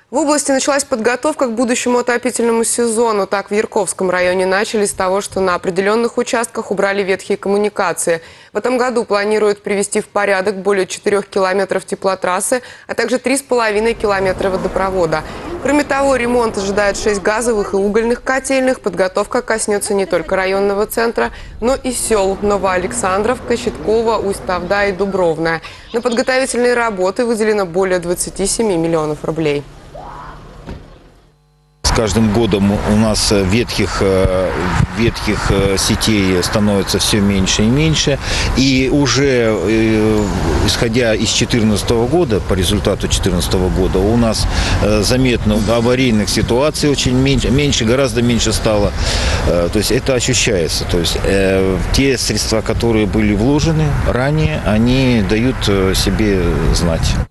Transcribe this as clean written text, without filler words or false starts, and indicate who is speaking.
Speaker 1: В области началась подготовка к будущему отопительному сезону. Так, в Ярковском районе начали с того, что на определенных участках убрали ветхие коммуникации. В этом году планируют привести в порядок более 4 километров теплотрассы, а также 3,5 километра водопровода. Кроме того, ремонт ожидает 6 газовых и угольных котельных. Подготовка коснется не только районного центра, но и сел Новоалександровка, Щитково, Усть-Тавда и Дубровная. На подготовительные работы выделено более 27 миллионов рублей.
Speaker 2: С каждым годом у нас ветхих сетей становится все меньше и меньше. И уже исходя из 2014 года, по результату 2014 года, у нас заметно аварийных ситуаций очень меньше, гораздо меньше стало. То есть это ощущается. То есть те средства, которые были вложены ранее, они дают себе знать.